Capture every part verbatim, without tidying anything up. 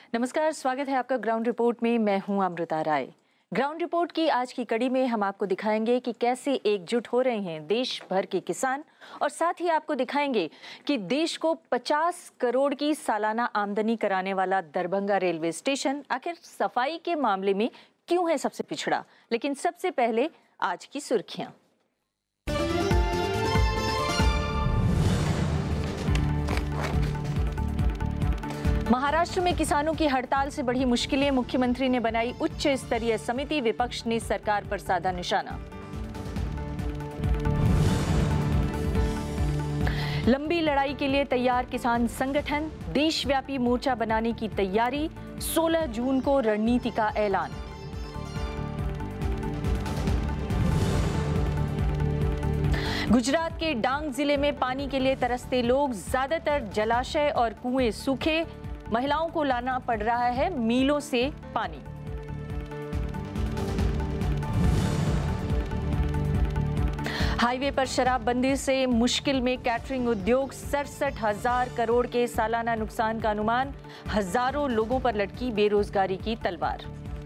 नमस्कार, स्वागत है आपका ग्राउंड रिपोर्ट में। मैं हूं अमृता राय। ग्राउंड रिपोर्ट की आज की कड़ी में हम आपको दिखाएंगे कि कैसे एकजुट हो रहे हैं देश भर के किसान, और साथ ही आपको दिखाएंगे कि देश को पचास करोड़ की सालाना आमदनी कराने वाला दरभंगा रेलवे स्टेशन आखिर सफाई के मामले में क्यों है सबसे पिछड़ा। लेकिन सबसे पहले आज की सुर्खियां। महाराष्ट्र में किसानों की हड़ताल से बढ़ी मुश्किलें, मुख्यमंत्री ने बनाई उच्च स्तरीय समिति, विपक्ष ने सरकार पर साधा निशाना। लंबी लड़ाई के लिए तैयार किसान संगठन, देशव्यापी मोर्चा बनाने की तैयारी, सोलह जून को रणनीति का ऐलान। गुजरात के डांग जिले में पानी के लिए तरसते लोग, ज्यादातर जलाशय और कुएं सूखे, महिलाओं को लाना पड़ रहा है मीलों से पानी। हाईवे पर शराबबंदी से मुश्किल में कैटरिंग उद्योग, सड़सठ हजार करोड़ के सालाना नुकसान का अनुमान, हजारों लोगों पर लटकी बेरोजगारी की तलवार।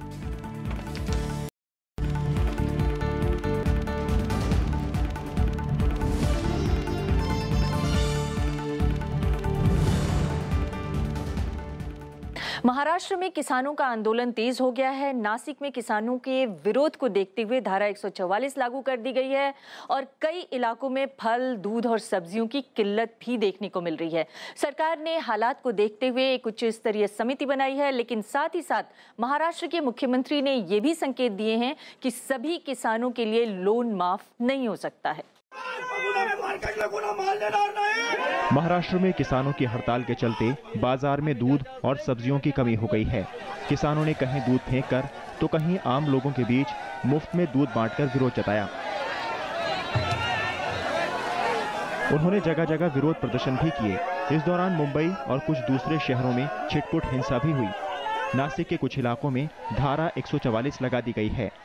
महाराष्ट्र में किसानों का आंदोलन तेज हो गया है। नासिक में किसानों के विरोध को देखते हुए धारा एक सौ चौवालीस लागू कर दी गई है और कई इलाकों में फल, दूध और सब्जियों की किल्लत भी देखने को मिल रही है। सरकार ने हालात को देखते हुए एक उच्च स्तरीय समिति बनाई है, लेकिन साथ ही साथ महाराष्ट्र के मुख्यमंत्री ने ये भी संकेत दिए हैं कि सभी किसानों के लिए लोन माफ नहीं हो सकता है। महाराष्ट्र में किसानों की हड़ताल के चलते बाजार में दूध और सब्जियों की कमी हो गई है। किसानों ने कहीं दूध फेंक कर तो कहीं आम लोगों के बीच मुफ्त में दूध बांटकर विरोध जताया। उन्होंने जगह जगह विरोध प्रदर्शन भी किए। इस दौरान मुंबई और कुछ दूसरे शहरों में छिटपुट हिंसा भी हुई। नासिक के कुछ इलाकों में धारा एक सौ चौवालीस लगा दी गई है।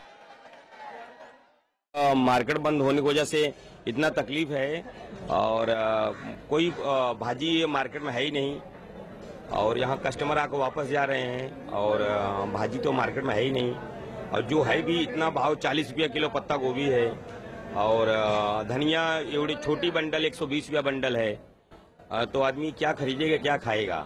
मार्केट बंद होने की वजह से इतना तकलीफ है और आ, कोई आ, भाजी मार्केट में है ही नहीं और यहाँ कस्टमर आकर वापस जा रहे हैं और आ, भाजी तो मार्केट में है ही नहीं और जो है भी इतना भाव चालीस रुपया किलो पत्ता गोभी है और आ, धनिया एवढी छोटी बंडल एक सौ बीस रुपया बंडल है। आ, तो आदमी क्या खरीदेगा, क्या खाएगा।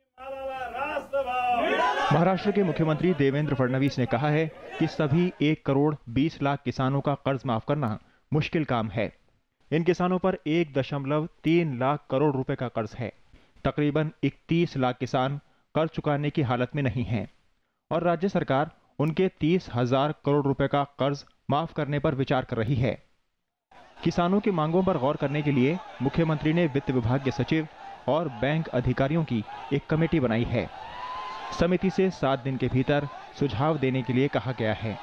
महाराष्ट्र के मुख्यमंत्री देवेंद्र फडणवीस ने कहा है कि सभी एक करोड़ बीस लाख किसानों का कर्ज माफ करना मुश्किल काम है। इन किसानों पर एक दशमलव तीन लाख करोड़ रुपए का कर्ज है। तकरीबन इकतीस लाख किसान कर्ज चुकाने की हालत में नहीं हैं और राज्य सरकार उनके तीस हजार करोड़ रुपए का कर्ज माफ करने पर विचार कर रही है। किसानों की मांगों पर गौर करने के लिए मुख्यमंत्री ने वित्त विभाग के सचिव और बैंक अधिकारियों की एक कमेटी बनाई है। समिति से सात दिन के भीतर सुझाव देने के लिए कहा गया है।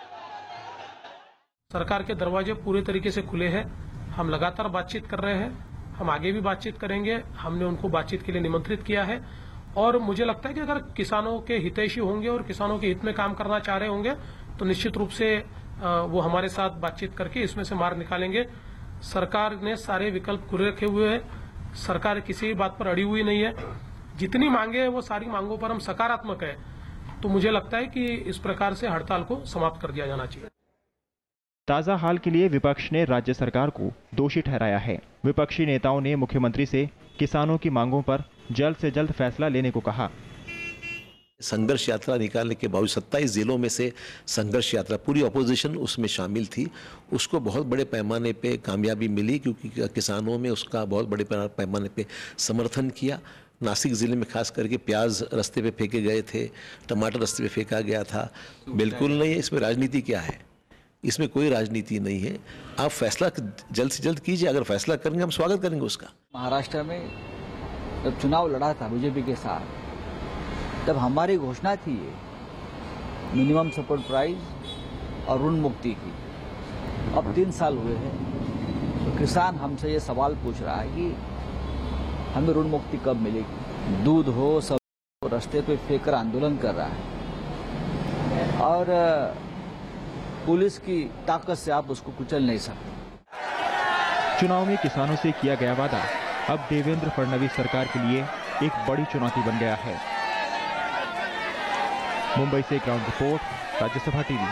सरकार के दरवाजे पूरे तरीके से खुले हैं। हम लगातार बातचीत कर रहे हैं, हम आगे भी बातचीत करेंगे। हमने उनको बातचीत के लिए निमंत्रित किया है और मुझे लगता है कि अगर किसानों के हितैषी होंगे और किसानों के हित में काम करना चाह रहे होंगे तो निश्चित रूप से वो हमारे साथ बातचीत करके इसमें से मार्ग निकालेंगे। सरकार ने सारे विकल्प खुले रखे हुए हैं। सरकार किसी भी बात पर अड़ी हुई नहीं है। जितनी मांगे हैं वो सारी मांगों पर हम सकारात्मक है। तो मुझे लगता है कि इस प्रकार से हड़ताल को समाप्त कर दिया जाना चाहिए। ताजा हाल के लिए विपक्ष ने राज्य सरकार को दोषी ठहराया है। विपक्षी नेताओं ने मुख्यमंत्री से किसानों की मांगों पर जल्द से जल्द फैसला लेने को कहा। संघर्ष यात्रा निकालने के बावजूद सत्ताईस जिलों में से संघर्ष यात्रा, पूरी ऑपोजिशन उसमें शामिल थी, उसको बहुत बड़े पैमाने पे कामयाबी मिली क्योंकि किसानों में उसका बहुत बड़े पैमाने पे समर्थन किया। नासिक जिले में खास करके प्याज रास्ते पे फेंके गए थे, टमाटर रास्ते पे फेंका गया था। बिल्कुल नहीं, इसमें राजनीति क्या है? इसमें कोई राजनीति नहीं है। आप फैसला जल्द से जल्द कीजिए। अगर फैसला करेंगे हम स्वागत करेंगे उसका। महाराष्ट्र में जब चुनाव लड़ा था बीजेपी के साथ, तब हमारी घोषणा थी ये मिनिमम सपोर्ट प्राइस और ऋण मुक्ति की। अब तीन साल हुए हैं तो किसान हमसे ये सवाल पूछ रहा है कि हमें ऋण मुक्ति कब मिलेगी। दूध हो, सब रास्ते पे फेंक कर आंदोलन कर रहा है और पुलिस की ताकत से आप उसको कुचल नहीं सकते। चुनाव में किसानों से किया गया वादा अब देवेंद्र फडणवीस सरकार के लिए एक बड़ी चुनौती बन गया है। मुंबई से ग्राउंड रिपोर्ट, राज्यसभा टीवी।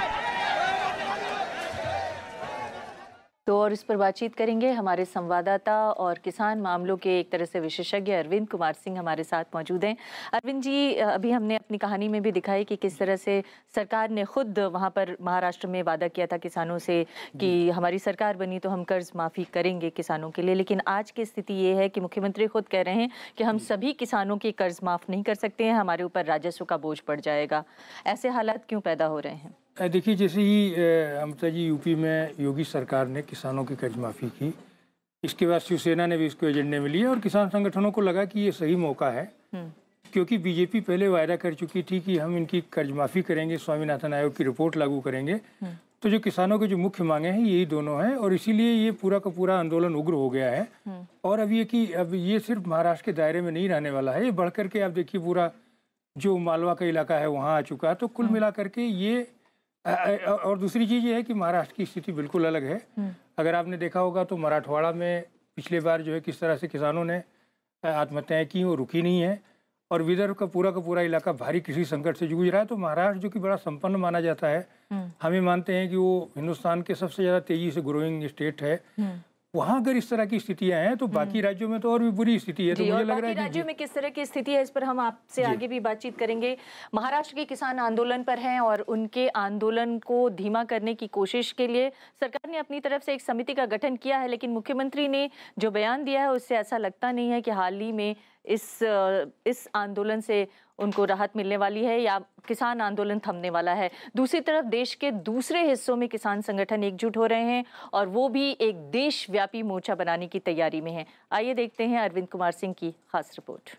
तो और इस पर बातचीत करेंगे हमारे संवाददाता और किसान मामलों के एक तरह से विशेषज्ञ अरविंद कुमार सिंह हमारे साथ मौजूद हैं। अरविंद जी, अभी हमने अपनी कहानी में भी दिखाई कि किस तरह से सरकार ने खुद वहां पर महाराष्ट्र में वादा किया था किसानों से कि हमारी सरकार बनी तो हम कर्ज माफ़ी करेंगे किसानों के लिए, लेकिन आज की स्थिति ये है कि मुख्यमंत्री खुद कह रहे हैं कि हम सभी किसानों के कर्ज माफ़ नहीं कर सकते हैं, हमारे ऊपर राजस्व का बोझ पड़ जाएगा। ऐसे हालात क्यों पैदा हो रहे हैं? देखिए, जैसे ही ममता जी यूपी में योगी सरकार ने किसानों की कर्ज माफ़ी की, इसके बाद शिवसेना ने भी इसको एजेंडे में लिया और किसान संगठनों को लगा कि ये सही मौका है, क्योंकि बीजेपी पहले वायदा कर चुकी थी कि हम इनकी कर्ज माफ़ी करेंगे, स्वामीनाथन आयोग की रिपोर्ट लागू करेंगे। तो जो किसानों के जो मुख्य मांगे हैं यही दोनों हैं और इसीलिए ये पूरा का पूरा आंदोलन उग्र हो गया है। और अब ये कि अब ये सिर्फ महाराष्ट्र के दायरे में नहीं रहने वाला है, ये बढ़ करके आप देखिए पूरा जो मालवा का इलाका है वहाँ आ चुका है। तो कुल मिला करके ये और दूसरी चीज़ ये है कि महाराष्ट्र की स्थिति बिल्कुल अलग है। अगर आपने देखा होगा तो मराठवाड़ा में पिछले बार जो है किस तरह से किसानों ने आत्महत्याएं की, वो रुकी नहीं है और विदर्भ का पूरा का पूरा इलाका भारी कृषि संकट से जूझ रहा है। तो महाराष्ट्र जो कि बड़ा संपन्न माना जाता है, हमें मानते हैं कि वो हिंदुस्तान के सबसे ज़्यादा तेजी से ग्रोइंग स्टेट है, वहाँ अगर इस तरह की स्थितियां हैं तो बाकी राज्यों में तो और भी बुरी स्थिति है। तो मुझे लग रहा है कि राज्यों में किस तरह की स्थिति है, इस पर हम आपसे आगे भी बातचीत करेंगे। महाराष्ट्र के किसान आंदोलन पर हैं और उनके आंदोलन को धीमा करने की कोशिश के लिए सरकार ने अपनी तरफ से एक समिति का गठन किया है, लेकिन मुख्यमंत्री ने जो बयान दिया है उससे ऐसा लगता नहीं है कि हाल ही में इस इस आंदोलन से उनको राहत मिलने वाली है या किसान आंदोलन थमने वाला है। दूसरी तरफ देश के दूसरे हिस्सों में किसान संगठन एकजुट हो रहे हैं और वो भी एक देशव्यापी मोर्चा बनाने की तैयारी में हैं। आइए देखते हैं अरविंद कुमार सिंह की खास रिपोर्ट।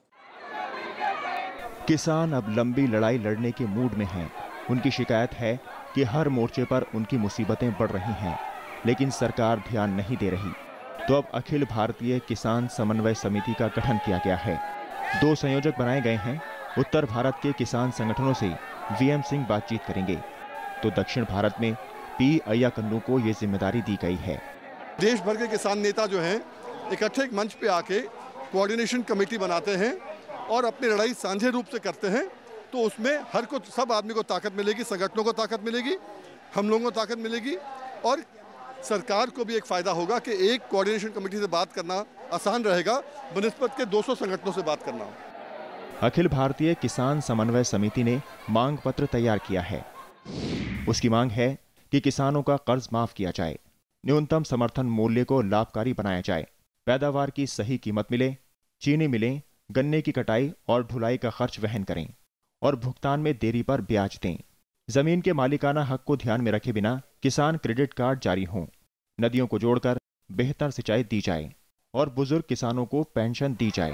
किसान अब लंबी लड़ाई लड़ने के मूड में हैं। उनकी शिकायत है कि हर मोर्चे पर उनकी मुसीबतें बढ़ रही हैं, लेकिन सरकार ध्यान नहीं दे रही। तो अब अखिल भारतीय किसान समन्वय समिति का गठन किया गया है। दो संयोजक बनाए गए हैं। उत्तर भारत के किसान संगठनों से वीएम सिंह बातचीत करेंगे, तो दक्षिण भारत में पी अय्याकन्नू को ये जिम्मेदारी दी गई है। देश भर के किसान नेता जो हैं इकट्ठे एक मंच पे आके कोऑर्डिनेशन कमेटी बनाते हैं और अपनी लड़ाई साझे रूप से करते हैं। तो उसमें हर को सब आदमी को ताकत मिलेगी, संगठनों को ताकत मिलेगी, हम लोगों को ताकत मिलेगी और सरकार को भी एक फायदा होगा कि एक कोऑर्डिनेशन कमेटी से बात करना आसान रहेगा बनिस्बत के दो सौ संगठनों से बात करना। अखिल भारतीय किसान समन्वय समिति ने मांग पत्र तैयार किया है। उसकी मांग है कि किसानों का कर्ज माफ किया जाए, न्यूनतम समर्थन मूल्य को लाभकारी बनाया जाए, पैदावार की सही कीमत मिले, चीनी मिलें, गन्ने की कटाई और ढुलाई का खर्च वहन करें और भुगतान में देरी पर ब्याज दें। जमीन के मालिकाना हक को ध्यान में रखे बिना किसान क्रेडिट कार्ड जारी हों, नदियों को जोड़कर बेहतर सिंचाई दी जाए और बुजुर्ग किसानों को पेंशन दी जाए।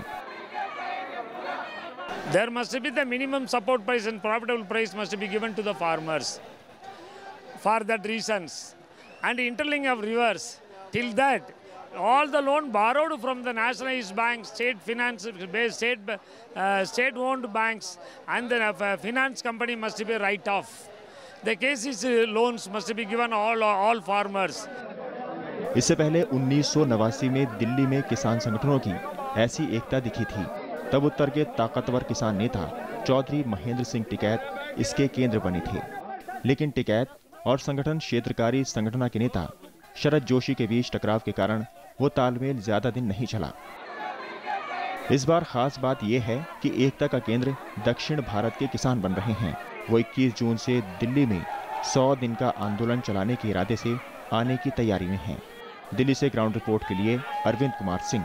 There must be the minimum support price and profitable price must be given to the farmers for that reasons. And interlink of rivers, till that, all the loan borrowed from the nationalized banks, state finance based, state, uh, state-owned banks and the uh, finance company must be write off. The cases uh, loans must be given all all farmers. इससे पहले उन्नीस सौ नवासी में दिल्ली में किसान संगठनों की ऐसी एकता दिखी थी। तब उत्तर के ताकतवर किसान नेता चौधरी महेंद्र सिंह टिकैत इसके केंद्र बने थे, लेकिन टिकैत और संगठन क्षेत्रकारी संगठन के नेता शरद जोशी के बीच टकराव के कारण वो तालमेल ज्यादा दिन नहीं चला। इस बार खास बात यह है कि एकता का केंद्र दक्षिण भारत के किसान बन रहे हैं। वो इक्कीस जून से दिल्ली में सौ दिन का आंदोलन चलाने के इरादे से आने की तैयारी में हैं। दिल्ली से ग्राउंड रिपोर्ट के लिए अरविंद कुमार सिंह।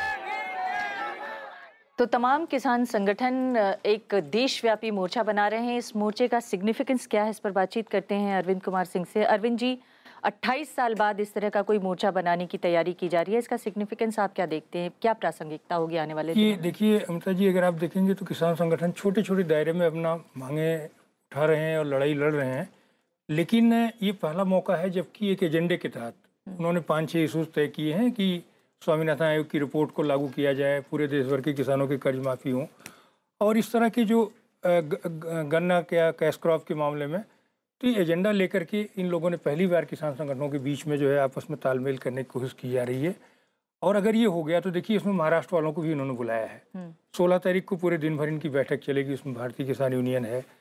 तो तमाम किसान संगठन एक देशव्यापी मोर्चा बना रहे हैं। इस मोर्चे का सिग्निफिकेंस क्या है, इस पर बातचीत करते हैं अरविंद कुमार सिंह से। अरविंद जी, अट्ठाईस साल बाद इस तरह का कोई मोर्चा बनाने की तैयारी की जा रही है, इसका सिग्निफिकेंस आप क्या देखते हैं, क्या प्रासंगिकता होगी आने वाले ये देखिए अमृता जी, अगर आप देखेंगे तो किसान संगठन छोटे छोटे दायरे में अपना मांगे उठा रहे हैं और लड़ाई लड़ रहे हैं, लेकिन ये पहला मौका है जबकि एक एजेंडे के तहत उन्होंने पाँच छः इशूज तय किए हैं कि स्वामीनाथन आयोग की रिपोर्ट को लागू किया जाए, पूरे देश भर के किसानों की कर्ज माफ़ी हो और इस तरह के जो गन्ना क्या कैश क्रॉप के मामले में, तो ये एजेंडा लेकर के इन लोगों ने पहली बार किसान संगठनों के बीच में जो है आपस में तालमेल करने की कोशिश की जा रही है। और अगर ये हो गया तो देखिए इसमें महाराष्ट्र वालों को भी इन्होंने बुलाया है। सोलह तारीख को पूरे दिन भर इनकी बैठक चलेगी, उसमें भारतीय किसान यूनियन है,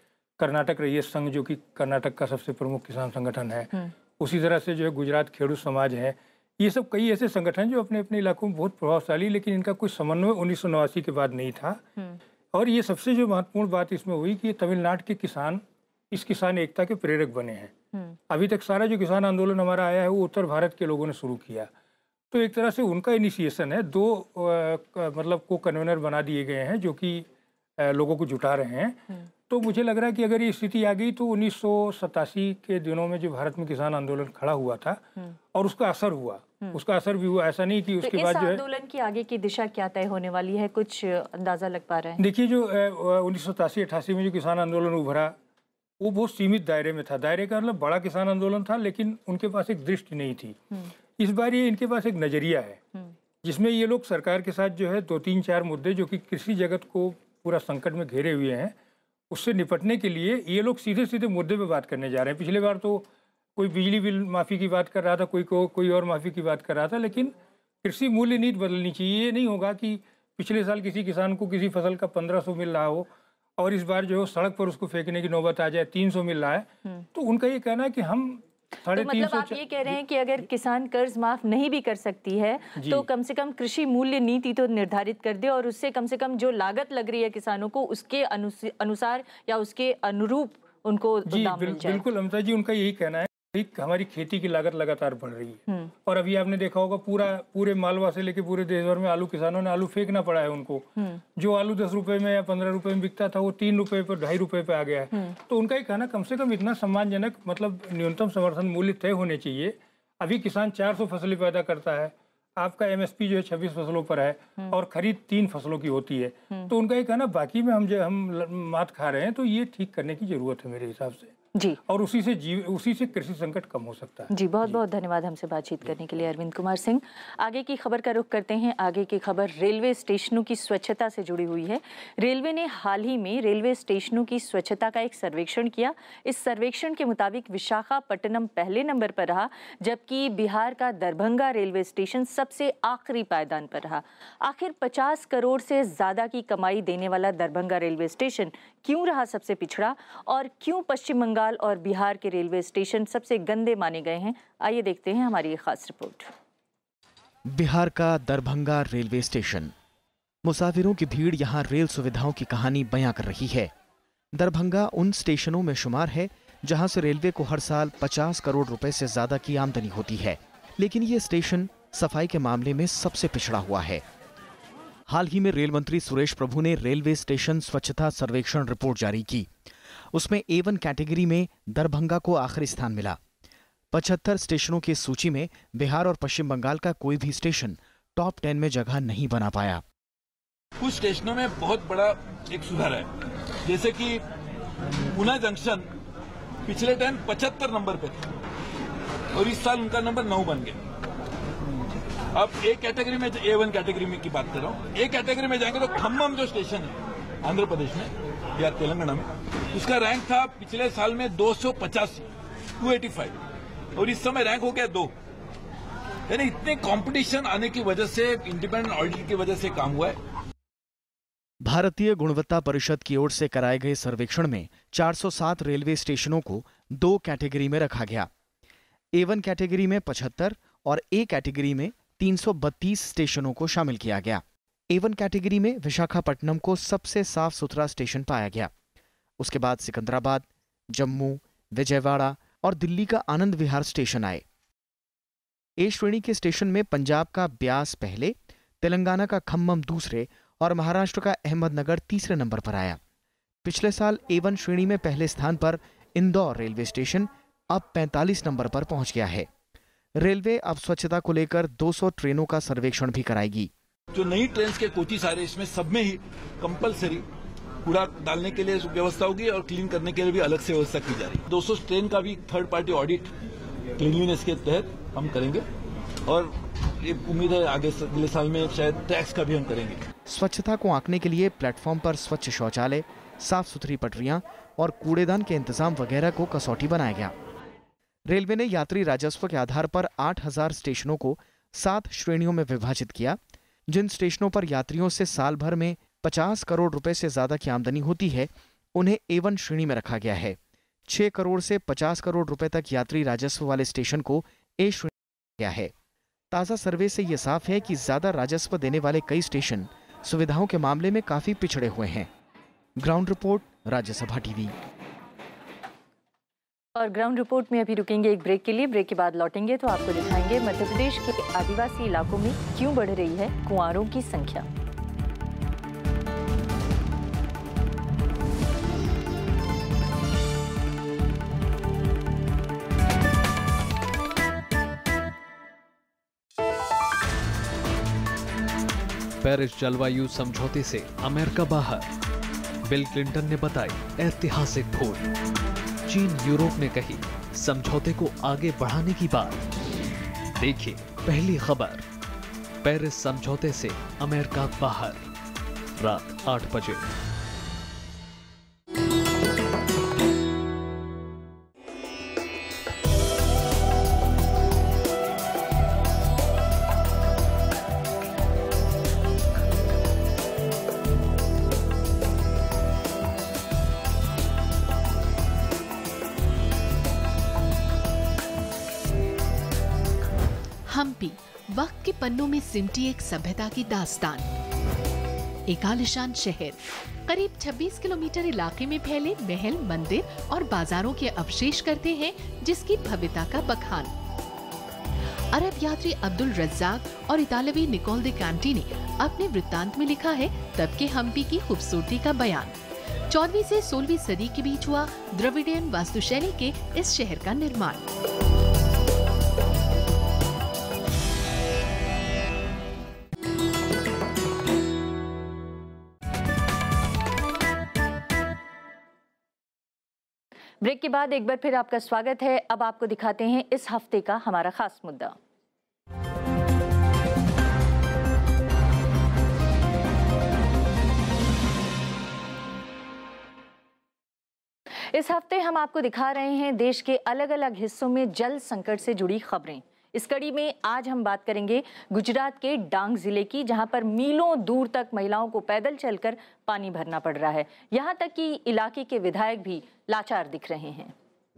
कर्नाटक रैयत संघ जो कि कर्नाटक का सबसे प्रमुख किसान संगठन है, उसी तरह से जो है गुजरात खेडूत समाज है, ये सब कई ऐसे संगठन जो अपने अपने इलाकों में बहुत प्रभावशाली, लेकिन इनका कुछ समन्वय उन्नीस सौ नवासी के बाद नहीं था। और ये सबसे जो महत्वपूर्ण बात इसमें हुई कि तमिलनाडु के किसान इस किसान एकता के प्रेरक बने हैं। अभी तक सारा जो किसान आंदोलन हमारा आया है वो उत्तर भारत के लोगों ने शुरू किया, तो एक तरह से उनका इनिशिएशन है। दो आ, मतलब को कन्वेनर बना दिए गए हैं जो कि लोगों को जुटा रहे हैं। तो मुझे लग रहा है कि अगर ये स्थिति आ गई तो उन्नीस सौ सतासी के दिनों में जो भारत में किसान आंदोलन खड़ा हुआ था और उसका असर हुआ, उसका असर भी हुआ। ऐसा नहीं कि उसके तो बाद जो है आंदोलन की आगे की दिशा क्या तय होने वाली है, कुछ अंदाजा लग पा रहा है? देखिए, जो उन्नीस सौ सतासी अट्ठासी में जो किसान आंदोलन उभरा वो बहुत सीमित दायरे में था। दायरे का मतलब बड़ा किसान आंदोलन था, लेकिन उनके पास एक दृष्टि नहीं थी। इस बार ये इनके पास एक नजरिया है जिसमें ये लोग सरकार के साथ जो है दो तीन चार मुद्दे जो कि कृषि जगत को पूरा संकट में घेरे हुए हैं, उससे निपटने के लिए ये लोग सीधे सीधे मुद्दे पे बात करने जा रहे हैं। पिछले बार तो कोई बिजली बिल माफ़ी की बात कर रहा था, कोई को कोई और माफ़ी की बात कर रहा था, लेकिन कृषि मूल्य नीति बदलनी चाहिए। ये नहीं होगा कि पिछले साल किसी किसान को किसी फसल का पंद्रह सौ मिल रहा हो और इस बार जो है सड़क पर उसको फेंकने की नौबत आ जाए, तीन सौ मिल रहा है। तो उनका ये कहना है कि हम तो मतलब आप ये कह रहे हैं कि अगर किसान कर्ज माफ नहीं भी कर सकती है तो कम से कम कृषि मूल्य नीति तो निर्धारित कर दे और उससे कम से कम जो लागत लग रही है किसानों को उसके अनुसार या उसके अनुरूप उनको दाम मिल जाए। बिल्कुल अमृता जी, उनका यही कहना है। हमारी खेती की लागत लगातार बढ़ रही है और अभी आपने देखा होगा पूरा पूरे मालवा से लेके पूरे देश भर में आलू किसानों ने आलू फेंकना पड़ा है उनको। जो आलू दस रुपए में या पंद्रह रुपए में बिकता था वो तीन रुपए पर ढाई रुपए पे आ गया है। तो उनका ये कहना कम से कम इतना सम्मानजनक मतलब न्यूनतम समर्थन मूल्य तय होने चाहिए। अभी किसान चार सौ फसलें पैदा करता है, आपका एमएसपी जो है छब्बीस फसलों पर है और खरीद तीन फसलों की होती है। तो उनका ये कहना बाकी में हम जो हम मात खा रहे हैं, तो ये ठीक करने की जरूरत है मेरे हिसाब से जी, और उसी से जीव उसी से कृषि संकट कम हो सकता है। जी, बहुत बहुत धन्यवाद हमसे बातचीत करने के लिए अरविंद कुमार सिंह। आगे की खबर का रुख करते हैं। आगे की खबर रेलवे स्टेशनों की स्वच्छता से जुड़ी हुई है। रेलवे ने हाल ही में रेलवे स्टेशनों की स्वच्छता का एक सर्वेक्षण किया। इस सर्वेक्षण के मुताबिक विशाखापट्टनम पहले नंबर पर रहा, जबकि बिहार का दरभंगा रेलवे स्टेशन सबसे आखिरी पायदान पर रहा। आखिर पचास करोड़ से ज्यादा की कमाई देने वाला दरभंगा रेलवे स्टेशन क्यों रहा सबसे पिछड़ा और क्यों पश्चिम बंगाल और बिहार के रेलवे स्टेशन सबसे गंदे माने गए हैं? आइए देखते हैं हमारी ये खास रिपोर्ट। बिहार का दरभंगा रेलवे स्टेशन, मुसाफिरों की भीड़ यहां रेल सुविधाओं की कहानी बयां कर रही है। दरभंगा उन स्टेशनों में शुमार है जहां से रेलवे को हर साल पचास करोड़ रुपए से ज्यादा की आमदनी होती है, लेकिन ये स्टेशन सफाई के मामले में सबसे पिछड़ा हुआ है। हाल ही में रेल मंत्री सुरेश प्रभु ने रेलवे स्टेशन स्वच्छता सर्वेक्षण रिपोर्ट जारी की। उसमें ए वन कैटेगरी में दरभंगा को आखिरी स्थान मिला। पचहत्तर स्टेशनों की सूची में बिहार और पश्चिम बंगाल का कोई भी स्टेशन टॉप टेन में जगह नहीं बना पाया। कुछ स्टेशनों में बहुत बड़ा एक सुधार है, जैसे कि ऊना जंक्शन पिछले टाइम पचहत्तर नंबर पे थे और इस साल उनका नंबर नौ बन गया। अब ए कैटेगरी में, ए वन कैटेगरी में की बात कर रहा हूँ, ए कैटेगरी में जाएंगे तो खम्मम जो स्टेशन है आंध्र प्रदेश में या तेलंगाना में, उसका रैंक था पिछले साल में दो सौ पचासी, दो सौ पचासी, और इस समय रैंक हो गया दो। यानी इतने कंपटीशन आने की वजह से, इंडिपेंडेंट ऑडिट की वजह से काम हुआ है। भारतीय गुणवत्ता परिषद की ओर से कराए गए सर्वेक्षण में चार सौ सात रेलवे स्टेशनों को दो कैटेगरी में रखा गया। ए वन कैटेगरी में पचहत्तर और ए कैटेगरी में तीन सौ बत्तीस स्टेशनों को शामिल किया गया। ए वन कैटेगरी में विशाखापट्टनम को सबसे साफ सुथरा स्टेशन पाया गया। उसके बाद सिकंदराबाद, जम्मू, विजयवाड़ा और दिल्ली का आनंद विहार स्टेशन आए। ए श्रेणी के स्टेशन में पंजाब का ब्यास पहले, तेलंगाना का खम्मम दूसरे और महाराष्ट्र का अहमदनगर तीसरे नंबर पर आया। पिछले साल ए वन श्रेणी में पहले स्थान पर इंदौर रेलवे स्टेशन अब पैंतालीस नंबर पर पहुंच गया है। रेलवे अब स्वच्छता को लेकर दो सौ ट्रेनों का सर्वेक्षण भी कराएगी। जो नई ट्रेन के कोचेस आ रहे हैं, इसमें सब में ही कंपलसरी कूड़ा डालने के लिए व्यवस्था होगी और क्लीन करने के लिए भी अलग से व्यवस्था की जा रही है। दो सौ ट्रेन का भी थर्ड पार्टी ऑडिट क्लीनलीनेस के तहत हम करेंगे और ये उम्मीद है आगे अगले साल में शायद टैक्स का भी हम करेंगे। स्वच्छता को आंकने के लिए प्लेटफॉर्म पर स्वच्छ शौचालय, साफ सुथरी पटरियां और कूड़ेदान के इंतजाम वगैरह को कसौटी बनाया गया। रेलवे ने यात्री राजस्व के आधार पर आठ हज़ार स्टेशनों को सात श्रेणियों में विभाजित किया। जिन स्टेशनों पर यात्रियों से साल भर में पचास करोड़ रुपए से ज्यादा की आमदनी होती है, उन्हें ए वन श्रेणी में रखा गया है। छह करोड़ से पचास करोड़ रुपए तक यात्री राजस्व वाले स्टेशन को ए श्रेणी में रखा गया है। ताज़ा सर्वे से ये साफ है कि ज्यादा राजस्व देने वाले कई स्टेशन सुविधाओं के मामले में काफी पिछड़े हुए हैं। Ground report, Rajya Sabha TV. और ग्राउंड रिपोर्ट में अभी रुकेंगे एक ब्रेक के लिए। ब्रेक के बाद लौटेंगे तो आपको दिखाएंगे मध्य प्रदेश के आदिवासी इलाकों में क्यों बढ़ रही है कुंवारों की संख्या। पेरिस जलवायु समझौते से अमेरिका बाहर, बिल क्लिंटन ने बताई ऐतिहासिक भूल। चीन यूरोप ने कही समझौते को आगे बढ़ाने की बात। देखिए पहली खबर, पेरिस समझौते से अमेरिका बाहर, रात आठ बजे। हम्पी वक्त के पन्नों में सिमटी एक सभ्यता की दास्तान। एक आलिशान शहर करीब छब्बीस किलोमीटर इलाके में फैले महल, मंदिर और बाजारों के अवशेष करते हैं जिसकी भव्यता का बखान। अरब यात्री अब्दुल रज्जाक और इतालवी निकोल दे कैंटी ने अपने वृत्तांत में लिखा है तब के हम्पी की खूबसूरती का बयान। चौदहवीं से सोलहवीं सदी के बीच हुआ द्रविडियन वास्तुशैली के इस शहर का निर्माण। ब्रेक के बाद एक बार फिर आपका स्वागत है। अब आपको दिखाते हैं इस हफ्ते का हमारा खास मुद्दा। इस हफ्ते हम आपको दिखा रहे हैं देश के अलग अलग हिस्सों में जल संकट से जुड़ी खबरें। इस कड़ी में आज हम बात करेंगे गुजरात के डांग जिले की, जहां पर मीलों दूर तक महिलाओं को पैदल चलकर पानी भरना पड़ रहा है। यहां तक कि इलाके के विधायक भी लाचार दिख रहे हैं।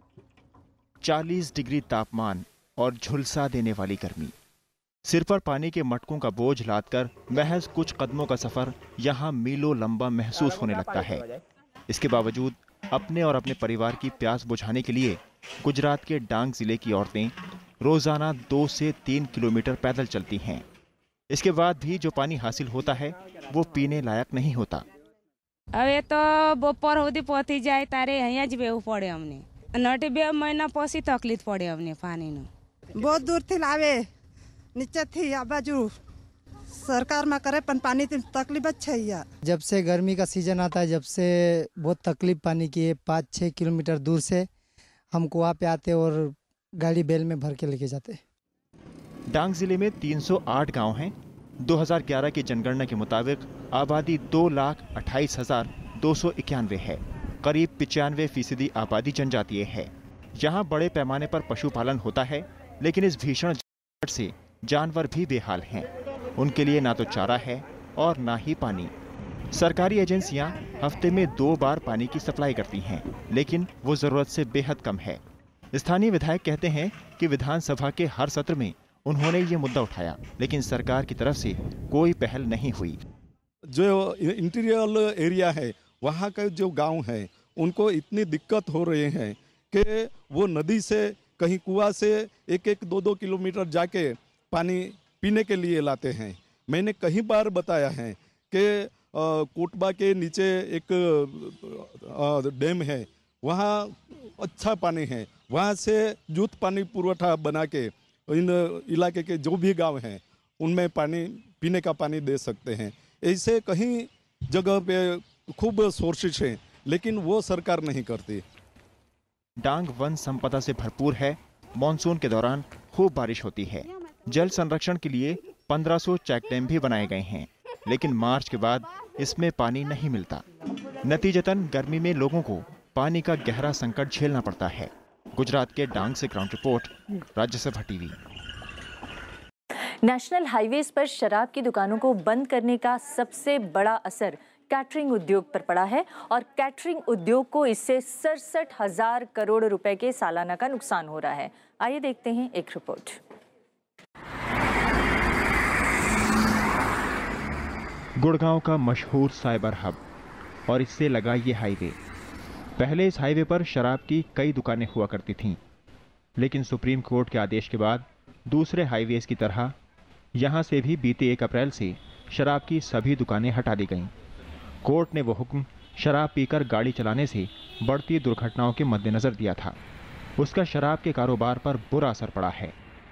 चालीस डिग्री तापमान और झुलसा देने वाली गर्मी, सिर पर पानी के मटकों का बोझ लादकर महज कुछ कदमों का सफर यहां मीलों लंबा महसूस होने लगता है। इसके बावजूद अपने और अपने परिवार की प्यास बुझाने के लिए गुजरात के डांग जिले की औरतें रोजाना दो से तीन किलोमीटर पैदल चलती हैं। इसके बाद भी जो पानी हासिल होता है वो पीने लायक नहीं होता। હવે તો બપોર સુધી પહોંચી જાય તારે અહીંયા જ બેવું પડે અમને। નટી બે મહિના પછી તકલીફ પડે અમને પાણીનો। बहुत दूर थी लावे नीचे थी आ बाजू सरकार में करे पण पानी की तकलीफ है। जब से गर्मी का सीजन आता है, जब से बहुत तकलीफ पानी की है। पाँच छः किलोमीटर दूर से हम कुआं पे आते और गाड़ी बैल में भर के लेके जाते। डांग जिले में तीन सौ आठ गांव हैं। दो हज़ार ग्यारह की जनगणना के मुताबिक आबादी दो लाख अट्ठाईस हजार दो सौ इक्यानवे है। करीब पिचानवे फीसदी आबादी जनजातीय है। यहाँ बड़े पैमाने पर पशुपालन होता है, लेकिन इस भीषण संकट से जानवर भी बेहाल हैं। उनके लिए ना तो चारा है और ना ही पानी। सरकारी एजेंसियां हफ्ते में दो बार पानी की सप्लाई करती हैं, लेकिन वो जरूरत से बेहद कम है। स्थानीय विधायक कहते हैं कि विधानसभा के हर सत्र में उन्होंने ये मुद्दा उठाया, लेकिन सरकार की तरफ से कोई पहल नहीं हुई। जो इंटीरियर एरिया है वहाँ का जो गांव है उनको इतनी दिक्कत हो रही है कि वो नदी से कहीं कुआं से एक एक दो दो किलोमीटर जाके पानी पीने के लिए लाते हैं। मैंने कई बार बताया है कि कोटबा के नीचे एक डैम है, वहाँ अच्छा पानी है, वहाँ से जुत पानी पुरवठा बना के इन इलाके के जो भी गांव हैं उनमें पानी पीने का पानी दे सकते हैं। ऐसे कहीं जगह पे खूब सोर्सेस हैं, लेकिन वो सरकार नहीं करती। डांग वन संपदा से भरपूर है। मॉनसून के दौरान खूब बारिश होती है। जल संरक्षण के लिए पंद्रह सौ चेक डैम भी बनाए गए हैं, लेकिन मार्च के बाद इसमें पानी नहीं मिलता। नतीजतन गर्मी में लोगों को पानी का गहरा संकट झेलना पड़ता है। गुजरात के डांग से ground report, Rajya Sabha TV. National highways पर शराब की दुकानों को बंद करने का सबसे बड़ा असर कैटरिंग उद्योग पर पड़ा है और कैटरिंग उद्योग को इससे सड़सठ हजार करोड़ रुपए के सालाना का नुकसान हो रहा है। आइए देखते हैं एक रिपोर्ट। गुड़गांव का मशहूर साइबर हब और इससे लगा ये हाईवे। पहले इस हाईवे पर शराब की कई दुकानें हुआ करती थीं, लेकिन सुप्रीम कोर्ट के आदेश के बाद दूसरे हाईवेज की तरह यहां से भी बीते एक अप्रैल से शराब की सभी दुकानें हटा दी गईं। कोर्ट ने वो हुक्म शराब पीकर गाड़ी चलाने से बढ़ती दुर्घटनाओं के मद्देनजर दिया था। उसका शराब के कारोबार पर बुरा असर पड़ा है।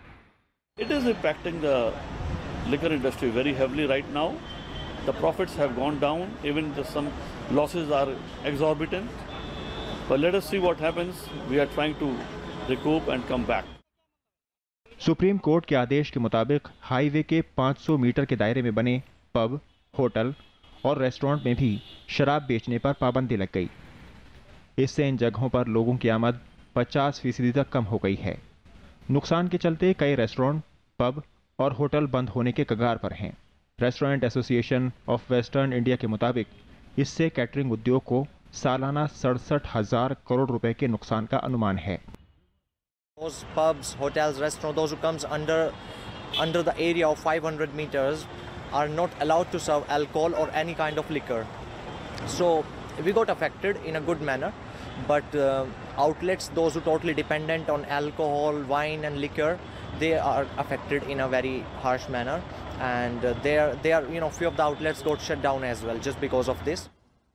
It is impacting the liquor industry very heavily right now. The profits have gone down, even the, some losses are exorbitant. But let us see what happens. We are trying to recoup and come back. Supreme court के आदेश के मुताबिक highway के पाँच सौ metre के दायरे में बने पब, होटल और रेस्टोरेंट में भी शराब बेचने पर पाबंदी लग गई। इससे इन जगहों पर लोगों की आमद पचास फीसदी तक कम हो गई है। नुकसान के चलते कई रेस्टोरेंट, पब और होटल बंद होने के कगार पर हैं। Restaurant association of western India के मुताबिक इससे कैटरिंग उद्योग को सालाना सड़सठ हजार करोड़ रुपए के नुकसान का अनुमान है। Those pubs, hotels, restaurants, those who comes under under the area of five hundred meters are not allowed to serve alcohol or any kind of liquor. So we got affected in a good manner, but uh, outlets, those who totally dependent on alcohol, wine and liquor, they are affected in a very harsh manner, and uh, they are they are you know few of the outlets got shut down as well just because of this.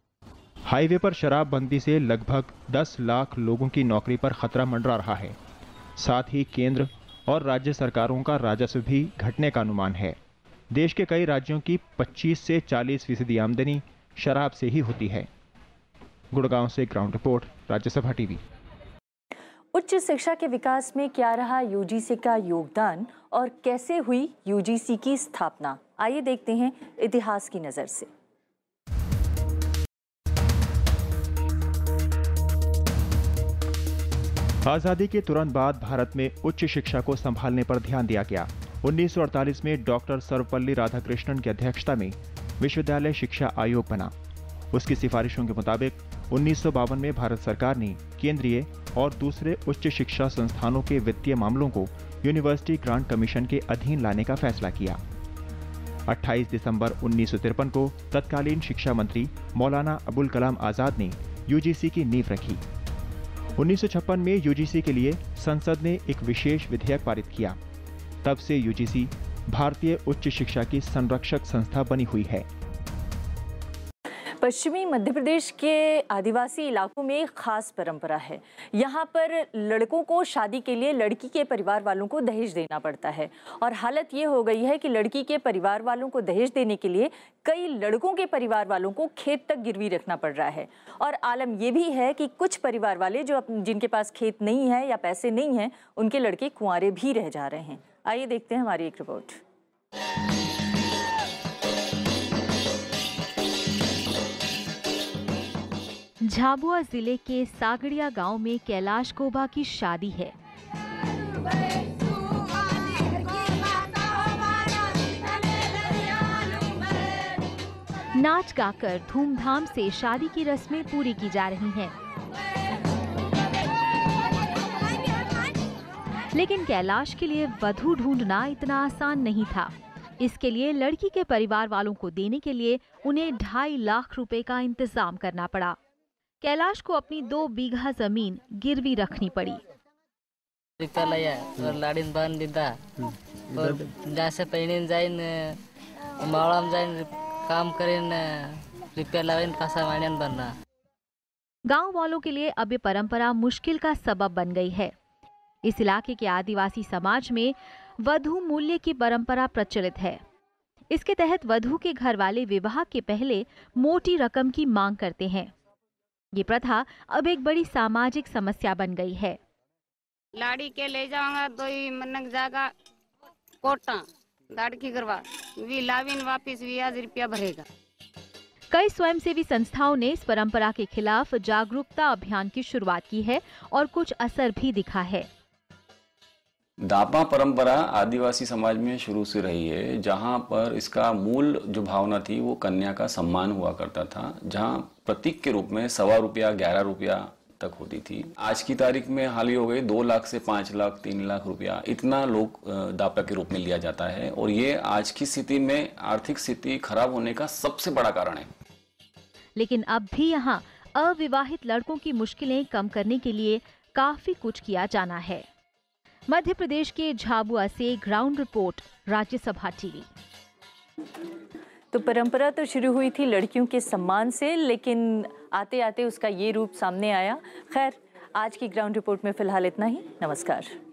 Highway पर शराबबंदी से लगभग दस लाख लोगों की नौकरी पर खतरा मंडरा रहा है। साथ ही केंद्र और राज्य सरकारों का राजस्व भी घटने का अनुमान है। देश के कई राज्यों की पच्चीस से चालीस फीसदी आमदनी शराब से ही होती है। गुड़गांव से ग्राउंड रिपोर्ट, राज्यसभा टीवी। उच्च शिक्षा के विकास में क्या रहा यूजीसी का योगदान और कैसे हुई यूजीसी की स्थापना, आइए देखते हैं इतिहास की नजर से। आज़ादी के तुरंत बाद भारत में उच्च शिक्षा को संभालने पर ध्यान दिया गया। उन्नीस सौ अड़तालीस में डॉक्टर सर्वपल्ली राधाकृष्णन की अध्यक्षता में विश्वविद्यालय शिक्षा आयोग बना। उसकी सिफारिशों के मुताबिक उन्नीस सौ बावन में भारत सरकार ने केंद्रीय और दूसरे उच्च शिक्षा संस्थानों के वित्तीय मामलों को यूनिवर्सिटी ग्रांट कमीशन के अधीन लाने का फैसला किया। अट्ठाईस दिसंबर उन्नीस सौ तिरपन को तत्कालीन शिक्षा मंत्री मौलाना अबुल कलाम आजाद ने यूजीसी की नींव रखी। उन्नीस सौ छप्पन में यूजीसी के लिए संसद ने एक विशेष विधेयक पारित किया। तब से यूजीसी भारतीय उच्च शिक्षा की संरक्षक संस्था बनी हुई है। पश्चिमी मध्य प्रदेश के आदिवासी इलाकों में एक खास परंपरा है। यहाँ पर लड़कों को शादी के लिए लड़की के परिवार वालों को दहेज देना पड़ता है और हालत ये हो गई है कि लड़की के परिवार वालों को दहेज देने के लिए कई लड़कों के परिवार वालों को खेत तक गिरवी रखना पड़ रहा है। और आलम ये भी है कि कुछ परिवार वाले जो जिनके पास खेत नहीं है या पैसे नहीं हैं, उनके लड़के कुंवारे भी रह जा रहे हैं। आइए देखते हैं हमारी एक रिपोर्ट। झाबुआ जिले के सागड़िया गांव में कैलाश कोबा की शादी है। नाच गाकर धूमधाम से शादी की रस्में पूरी की जा रही हैं। लेकिन कैलाश के लिए वधू ढूंढना इतना आसान नहीं था। इसके लिए लड़की के परिवार वालों को देने के लिए उन्हें ढाई लाख रुपए का इंतजाम करना पड़ा। कैलाश को अपनी दो बीघा जमीन गिरवी रखनी पड़ी। और लाड़ीन बांध दीदा और जैसे पहने जाइन मावळाम जाइन काम करें रिपेयर लावेन पासा मानियन बनना। गांव वालों के लिए अब ये परंपरा मुश्किल का सबब बन गई है। इस इलाके के आदिवासी समाज में वधू मूल्य की परंपरा प्रचलित है। इसके तहत वधू के घर वाले विवाह के पहले मोटी रकम की मांग करते हैं। ये प्रथा अब एक बड़ी सामाजिक समस्या बन गई है। लाड़ी के ले जाऊंगा तो ही मनक जागा कोटा लड़की करवा वी लाविन वापिस भी आज रुपया भरेगा। कई स्वयंसेवी संस्थाओं ने इस परंपरा के खिलाफ जागरूकता अभियान की शुरुआत की है और कुछ असर भी दिखा है। दापा परंपरा आदिवासी समाज में शुरू से रही है, जहां पर इसका मूल जो भावना थी वो कन्या का सम्मान हुआ करता था, जहां प्रतीक के रूप में सवा रुपया ग्यारह रुपया तक होती थी। आज की तारीख में हाल ही हो गई दो लाख से पाँच लाख तीन लाख रुपया इतना लोग दापा के रूप में लिया जाता है, और ये आज की स्थिति में आर्थिक स्थिति खराब होने का सबसे बड़ा कारण है। लेकिन अब भी यहाँ अविवाहित लड़कों की मुश्किलें कम करने के लिए काफी कुछ किया जाना है। मध्य प्रदेश के झाबुआ से ग्राउंड रिपोर्ट, राज्यसभा टीवी। तो परंपरा तो शुरू हुई थी लड़कियों के सम्मान से, लेकिन आते आते उसका ये रूप सामने आया। खैर, आज की ग्राउंड रिपोर्ट में फिलहाल इतना ही। नमस्कार।